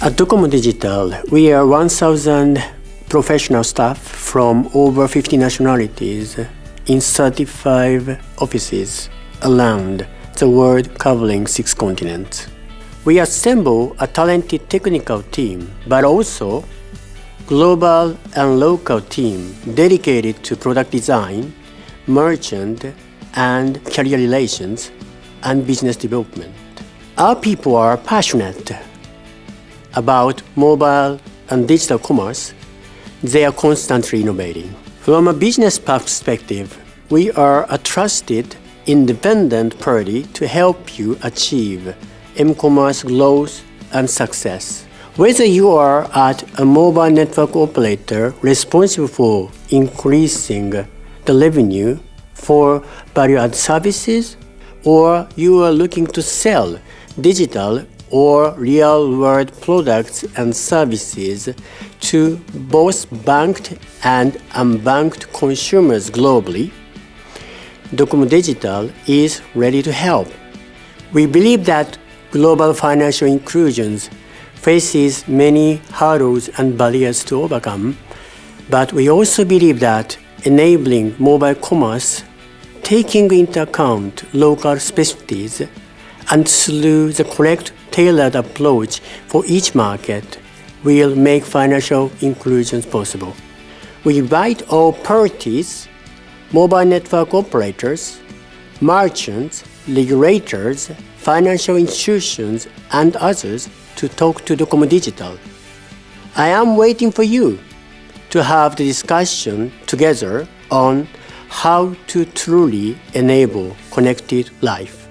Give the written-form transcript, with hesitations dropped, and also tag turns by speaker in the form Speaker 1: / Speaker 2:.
Speaker 1: At Docomo Digital, we are 1,000 professional staff from over 50 nationalities in 35 offices around the world covering 6 continents. We assemble a talented technical team, but also global and local team dedicated to product design, merchant and carrier relations, and business development. Our people are passionate about mobile and digital commerce. They are constantly innovating. From a business perspective, we are a trusted, independent party to help you achieve m-commerce growth and success. Whether you are at a mobile network operator responsible for increasing the revenue for value-added services, or you are looking to sell digital or real-world products and services to both banked and unbanked consumers globally, Docomo Digital is ready to help. We believe that global financial inclusion faces many hurdles and barriers to overcome, but we also believe that enabling mobile commerce, taking into account local specificities, and through the correct tailored approach for each market will make financial inclusion possible. We invite all parties, mobile network operators, merchants, regulators, financial institutions, and others to talk to Docomo Digital. I am waiting for you to have the discussion together on how to truly enable connected life.